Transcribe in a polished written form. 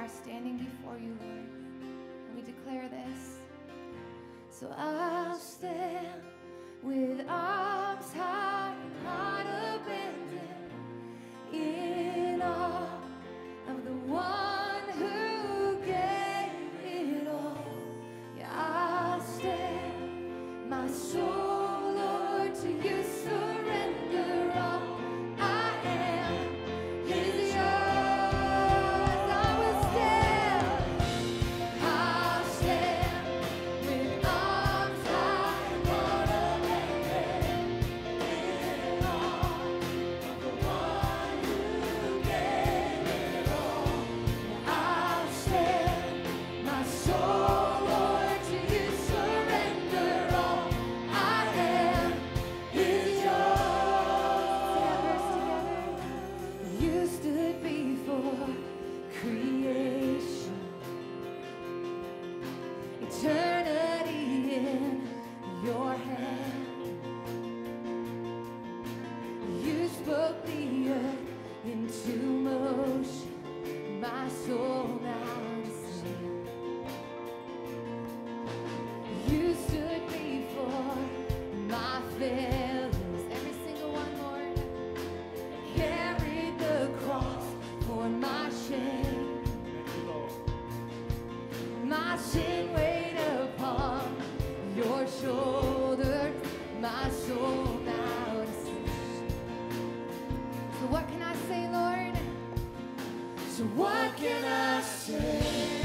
are standing before you, Lord. And we declare this. So I'll stand with arms high and heart abandoned in awe of the one who gave it all. Yeah, I'll stand, my soul, Lord, to you surrender all. I am His yours. I will stand, I'll stand with arms high and heart abandoned in awe of the one who gave it all. I'll stand, my soul, Lord, to you surrender all. I am His yours. You stood before creation, eternity in your hand. You spoke the earth into motion, my soul now sings. You stood before my failures, every single one, Lord. Carried the cross for my shame. My sin weighed upon your shoulders, my soul now sings. So what can I say, Lord? So what can I say?